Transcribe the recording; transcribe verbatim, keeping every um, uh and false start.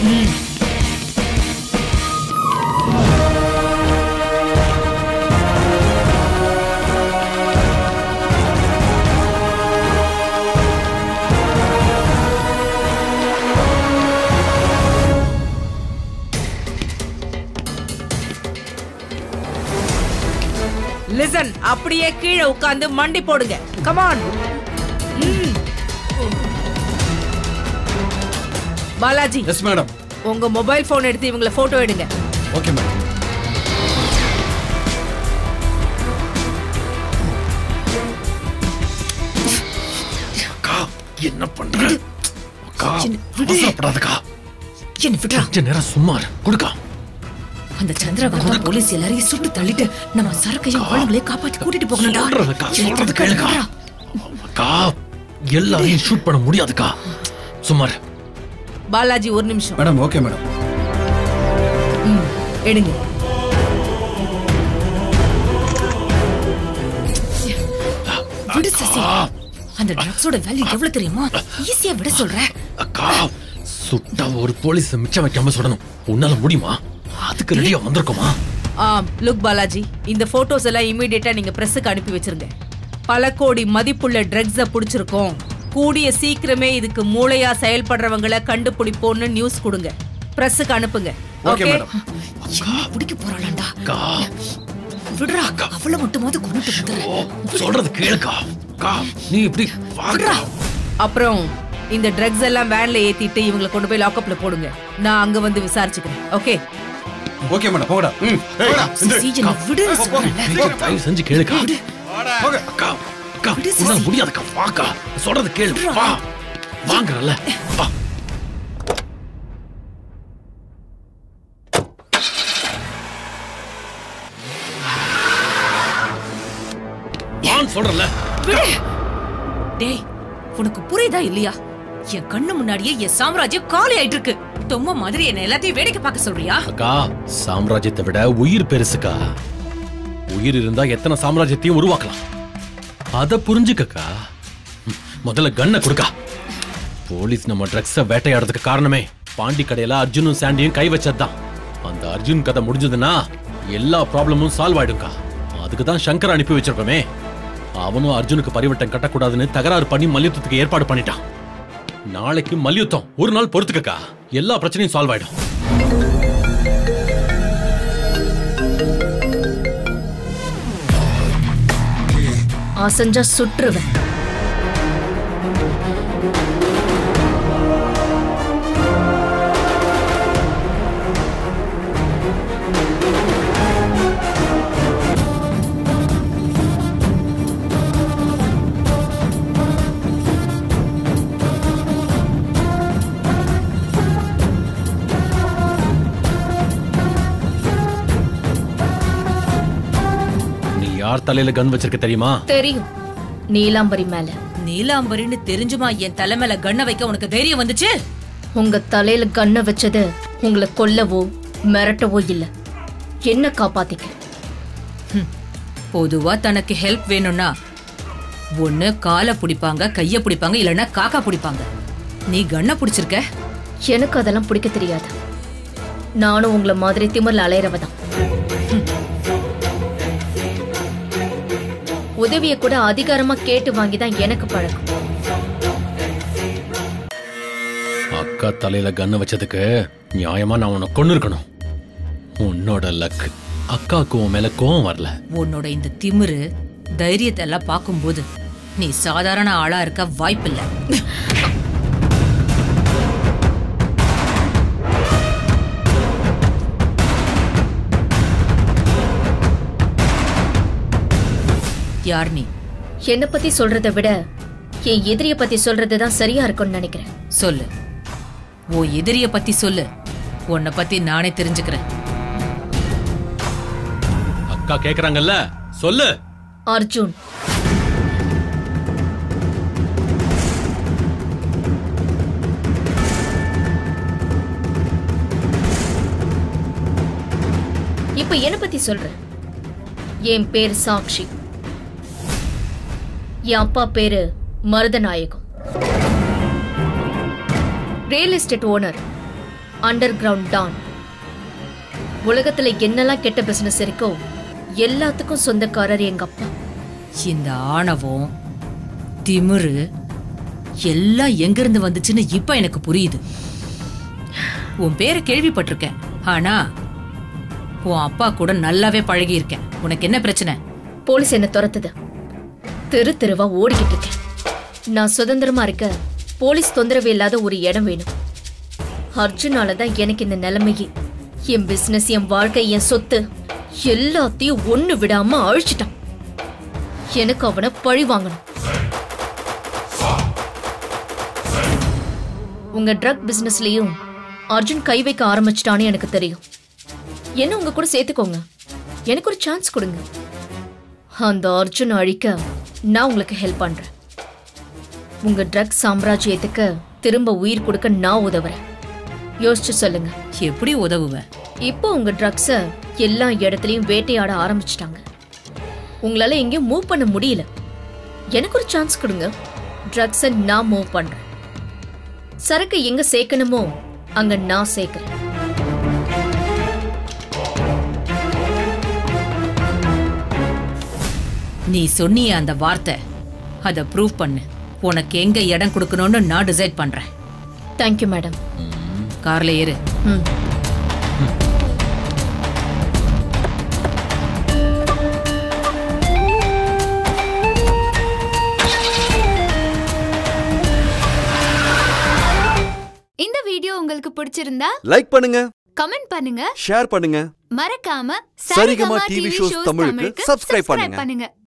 Listen, அப்படியே கீழே உட்கார்ந்து மண்டி போடுங்க. Come on. Balaji. Yes madam. உங்க மொபைல் போன் எடுத்து இவங்கள போட்டோ எடுங்க. Okay madam. அக்கா என்ன பண்ற? அக்கா அவசரப்படாதக்கா. என்ன விட்றா. கொஞ்ச நேரம் சும்மா இரு. கொடுக்கா. அந்த சந்திரகாந்தா போலீஸ் எல்லாரையும் சுட்டு தள்ளிட்டு நம்ம சரக்கையும் குழந்தைகளையும் காப்பாத்தி கூட்டிட்டு போகணும்டா. சொல்றது கேளுக்கா. அக்கா எல்லாரையும் ஷூட் பண்ண முடியாதுக்கா. சும்மா இரு. பாலாஜி ஒரு நிமிஷம். Madam okay madam. எடுங்க. விடு சசி. அந்த ட்ரக்ஸோட வேல்யூ எவ்வளவு தெரியுமா? ஈஸியா விட சொல்றேன். அக்கா சுட்டா ஒரு போலீஸ் மிச்சம் வைக்காம சுடணும். உன்னால முடியுமா? அதுக்கு ரெடியா வந்திருக்கோமா? ஆம், லுக் பாலாஜி, இந்த போட்டோஸ் எல்லாம் இமிடியேட்டா நீங்க பிரஸ்ஸுக்கு அனுப்பி வச்சிருங்க. பல கோடி மதிப்புள்ள ட்ரக்ஸ புடிச்சிருக்கோம். கூடிய சீக்கிரமே இதுக்கு மூளையா செயல்படுறவங்களை கண்டுபிடிப்போம்னு நியூஸ் கொடுங்க. பிரஸ்ஸுக்கு அனுப்புங்க. Okay madam. பிடிக்க போறாளாண்டா. விடுறா. அவள மட்டுமாவது கொண்டுட்டு வந்துடுறேன். சொல்றது கேளுக்கா. நீ இப்படி வாங்கடா. அப்புறம் இந்த ட்ரக்ஸ் எல்லாம் வேன்ல ஏத்திட்டு இவங்களை கொண்டு போய் லாக்அப்ல போடுங்க. நான் அங்க வந்து விசாரிச்சுக்கிறேன். Okay okay madam. போடா. ம் போடா. சீஜன் விடு சொல்றேன்ல. தயவு செஞ்சு கேளுக்கா. போங்க அக்கா. அக்கா உன்னால முடியாதுக்கா. வாக்கா. சொல்றது கேளு. வா. வாங்கறல. வா. வான் சொல்றல. விடு. டேய் உனக்கு புரியுதா இல்லையா? என் கண்ணு முன்னாடியே என் சாம்ராஜ்யம் காலி ஆயிட்டு இருக்கு. தொம்ம மாதிரி என்ன எல்லாத்தையும் வேடிக்கை பார்க்க சொல்றியா? அக்கா சாம்ராஜ்யத்தை விட உயிர் பெருசுக்கா. உயிர் இருந்தா எத்தனை சாம்ராஜ்யத்தையும் உருவாக்கலாம். அத புரிஞ்சுக்கா. முதல்ல கண்ணை கொடுக்கா. போலீஸ் நம்ம ட்ரக்ஸ வேட்டையாடுறதுக்கு காரணமே பாண்டி கடையில அர்ஜுனும் சாண்டியும் கை வச்சதுதான். அந்த அர்ஜுன் கதை முடிஞ்சதுன்னா எல்லா ப்ராப்ளமும் சால்வ் ஆயிடும்க்கா. அதுக்கு தான் சங்கர் அனுப்பி வச்சிருக்கோமே. அவனும் அர்ஜுனுக்கு பரிவட்டம் கட்டக்கூடாதுன்னு தகராறு பண்ணி மல்யுத்தத்துக்கு ஏற்பாடு பண்ணிட்டான். நாளைக்கு மல்யுத்தம். ஒரு நாள் பொறுத்துக்கா. எல்லா பிரச்சனையும் சால்வ் ஆயிடும். ஆசஞ்சா சுற்றுவேன். யார் தலையில கன் வச்சிருக்க தெரியுமா? தெரியும். நீலாம்பரி மேல. நீலாம்பரின்னு தெரிஞ்சுமா என் தலை மேல கண்ணை வைக்க உனக்கு தைரியம் வந்துச்சு? உங்க தலையில கண்ணை வச்சது உங்களை கொல்லவோ மிரட்டவோ இல்ல, என்ன காப்பாத்திக்க. பொதுவா தனக்கு ஹெல்ப் வேணும்னா ஒண்ணு காலை பிடிப்பாங்க, கைய பிடிப்பாங்க, இல்லன்னா காக்கா பிடிப்பாங்க. நீ கண்ணை பிடிச்சிருக்க. எனக்கு அதெல்லாம் பிடிக்க தெரியாது. நானும் உங்களை மாதிரி திமிர்ல அலையறவதான். உதவிய கூட அதிகாரமா கேட்டு வாங்கிதான் எனக்கு பழக்கம். அக்கா தலையில கண்ண வச்சதுக்கு நியாயமா நான் உன்னை கொன்னு இருக்கணும். உன்னோட லக். அக்காக்கு உன் மேல கோவம் வரல. உன்னோட இந்த திமிரு தைரியத்தை எல்லாம் பார்க்கும்போது நீ சாதாரண ஆளா இருக்க வாய்ப்பில்லை. யார் நீ? என்ன பத்தி சொல்றதை விட என் எதிரிய பத்தி சொல்றதுதான் சரியா இருக்கும்னு நினைக்கிறேன். சொல்லு. ஓ எதிரிய பத்தி சொல்லு. உன்னை பத்தி நானே தெரிஞ்சுக்கிறேன். அக்கா கேக்குறாங்கல்ல, சொல்லு. அர்ஜுன். இப்ப என்ன பத்தி சொல்றேன்? என் பேர் சாக்ஷி. என் அப்பா பேரு Marudhanayagam. Real estate owner. Underground don. உலகத்துல என்னெல்லாம் கெட்ட பிசினஸ் இருக்கோ எல்லாத்துக்கும் சொந்தக்காரர் எங்க அப்பா. இந்த ஆணவம் திமிரு எல்லாம் எங்கிருந்து வந்துச்சுன்னு இப்ப எனக்கு புரியுது. உன் பேரை கேள்விப்பட்டிருக்கேன், ஆனா உன் அப்பா கூட நல்லாவே பழகி இருக்கேன். உனக்கு என்ன பிரச்சனை? போலீஸ் என்ன துரத்துது. தெரு தெருவா ஓடிக்கிட்டு இருக்கேன். நான் சுதந்திரமா இருக்க போலீஸ் தொந்தரவு இல்லாத ஒரு இடம் வேணும். அர்ஜுனாலதான் எனக்கு இந்த நிலைமையே. என் பிசினஸ், என் வாழ்க்கை, என் சொத்து எல்லாத்தையும் ஒண்ணு விடாம அழிச்சிட்டான். எனக்கு அவனை பழி வாங்கணும். உங்க ட்ரக் பிசினஸ்லயும் அர்ஜுன் கை வைக்க ஆரம்பிச்சிட்டான்னு எனக்கு தெரியும். என்ன உங்க கூட சேர்த்துக்கோங்க, எனக்கு ஒரு சான்ஸ் கொடுங்க. அந்த அர்ஜுன் அழிக்க நான் உங்களுக்கு ஹெல்ப் பண்றேன். உங்க ட்ரக் சாம்ராஜ்யத்துக்கு திரும்ப உயிர் கொடுக்க நான் உதவுறேன். யோசிச்சு சொல்லுங்க. எப்படி உதவுவ? இப்போ உங்க ட்ரக்ஸ எல்லா இடத்துலயும் வேட்டையாட ஆரம்பிச்சிட்டாங்க. உங்களால எங்கேயும் மூவ் பண்ண முடியல. எனக்கு ஒரு சான்ஸ் கொடுங்க, ட்ரக்ஸ நான் மூவ் பண்றேன். சரக்கு எங்க சேர்க்கணுமோ அங்க நான் சேர்க்கிறேன். நீ சொன்னிய அந்த வார்த்தை, அதை ப்ரூவ் பண்ணு. உனக்கு எங்க இடம் கொடுக்கணும்னு நான் டிசைட் பண்றேன். Thank you madam. கார்ல ஏறு. ம். இந்த வீடியோ உங்களுக்கு பிடிச்சிருந்தா லைக் பண்ணுங்க, கமெண்ட் பண்ணுங்க, ஷேர் பண்ணுங்க. மறக்காம சரிகமா டிவி ஷோஸ் தமிழுக்கு சப்ஸ்கிரைப் பண்ணுங்க.